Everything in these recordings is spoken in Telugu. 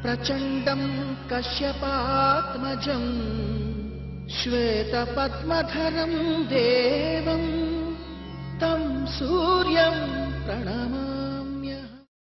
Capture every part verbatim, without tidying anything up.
प्रचंडं कश्यपात्मजं श्वेतपद्मधरं देवं तं सूर्यं प्रणमाम्यहम्।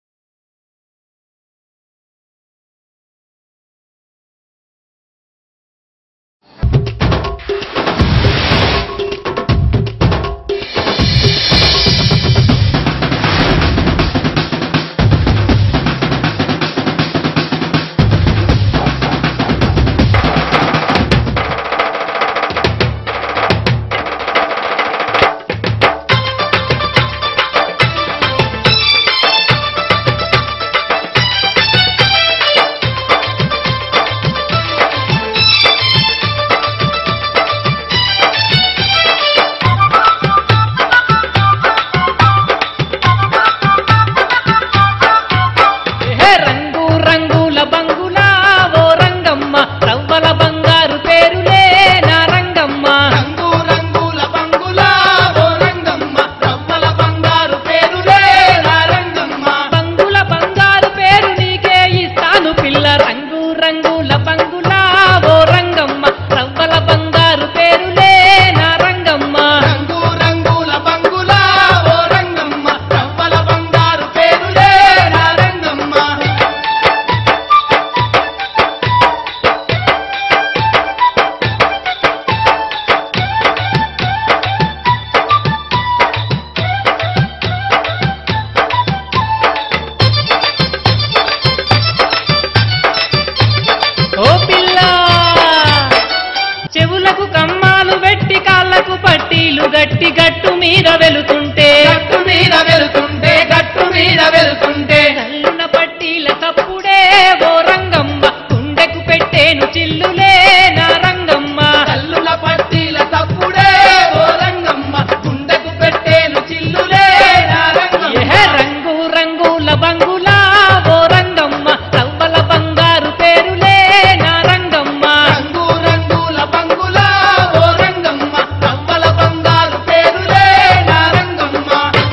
గట్టి గట్టు మీద వెలుతుంటే గట్టు మీద వెలుతుంటే గట్టు మీద వెలుతుంటే కల్లున పట్టీల తప్పుడే ఓ రంగమ్మ గుండెకు పెట్టేను చిల్లులే నా రంగమ్మ కల్లుల పట్టీల తప్పుడే ఓ రంగమ్మ గుండెకు పెట్టేను చిల్లులే నా రంగమ్మ ఏ రంగు రంగుల బంగులా ఓ రంగమ్మ రవ్వల బంగారు పేరులే నా రంగమ్మ రంగు రంగుల బంగులా ఓ రంగమ్మ రవ్వల బంగారు పేరులే నా రంగమ్మ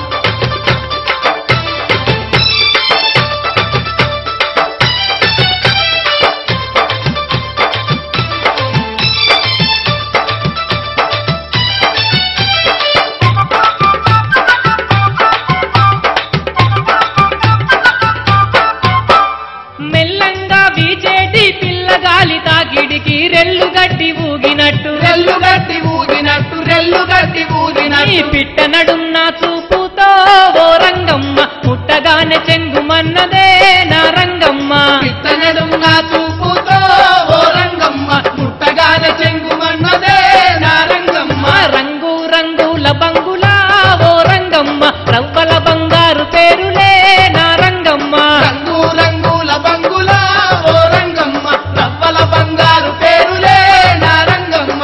మెల్లంగా వీచేటి పిల్లగాలి తాకిడికి రెల్లు గట్టి ఊగినట్టు రెల్లు గట్టి ఊగినట్టు రెల్లు గట్టి ఊగినట్టు పిట్ట నడున్న చూపుతో ఓ రంగమ్మ ముట్టగానే చెంగుమన్నదే నా రంగమ్మ పిట్ట నడున్న చూపుతో ఓ రంగమ్మ ముట్టగానే చెంగుమన్నదే నా రంగమ్మ రంగు రంగుల బంగులా ఓ రంగమ్మ రవ్వల బంగారు పేరులే నా రంగమ్మ రంగు రంగుల బంగులా ఓ రంగమ్మ రవ్వల బంగారు పేరులే నా రంగమ్మ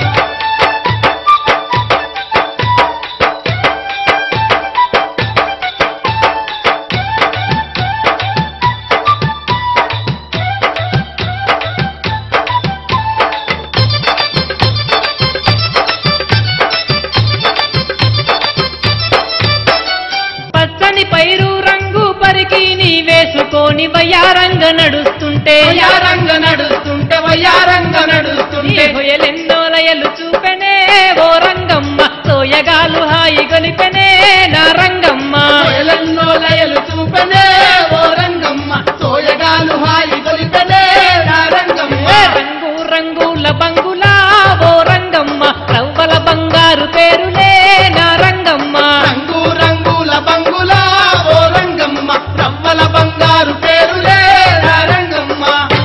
పచ్చని పైరు రంగు పరికి నీ వేసుకొని వయ్యారంగ నడుస్తుంటే వయ్యారంగ నడుస్తుంటే వయ్యారంగ నడుస్తుంటే హొయలెన్నో లయలు చూపెనే ఓ రంగమ్మ సోయగాలు హాయి గొలిపెనే నా రంగమ్మ హొయలెన్నో లయలు చూపెనే ఓ రంగమ్మ సోయగాలు హాయి గొలిపెనే నా రంగమ్మ రంగు రంగుల బంగులా ఓ రంగమ్మ రవ్వల బంగారు పేరులే నా రంగమ్మ రంగు రంగుల బంగులా ఓ రంగమ్మ రవ్వల బంగారు పేరులే నా రంగమ్మ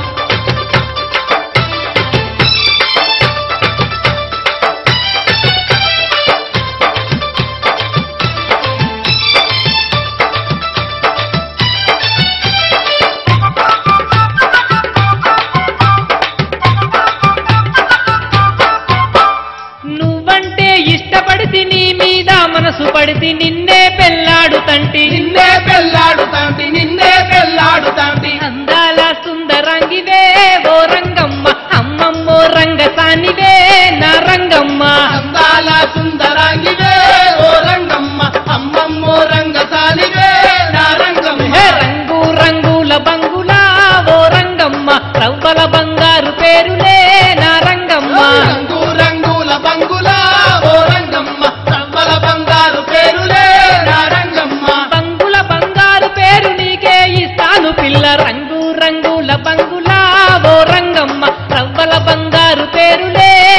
నువ్వంటే ఇష్టపడితి నీ మీద మనసు పడితి నిన్నే పెళ్ళాడుతంటి నిన్నే పెళ్ళాడుతంటి నిన్నే పెళ్ళాడుతంటి అందాల సుందరంగివే ఓ రంగమ్మ అమ్మమ్మో రంగసానివే నా రంగమ్మ అందాల సుందరంగివే ఓ రంగమ్మ అమ్మమ్మో రంగసానివే నా రంగమ్మ రంగు రంగుల బంగులా ఓ రంగమ్మ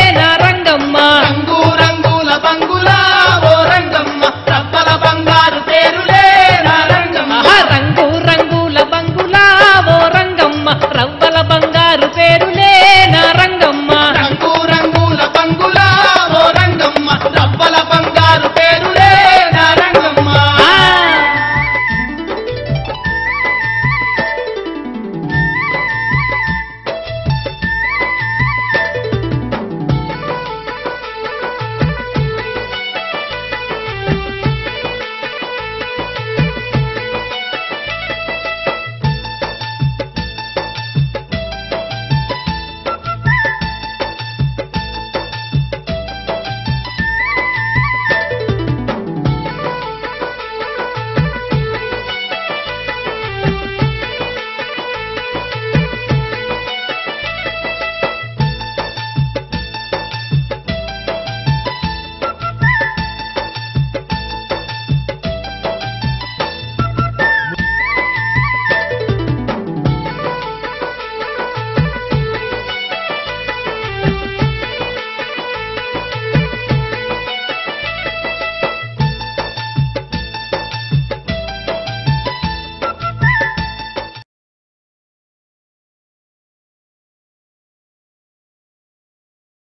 నా రంగమ్మ రంగు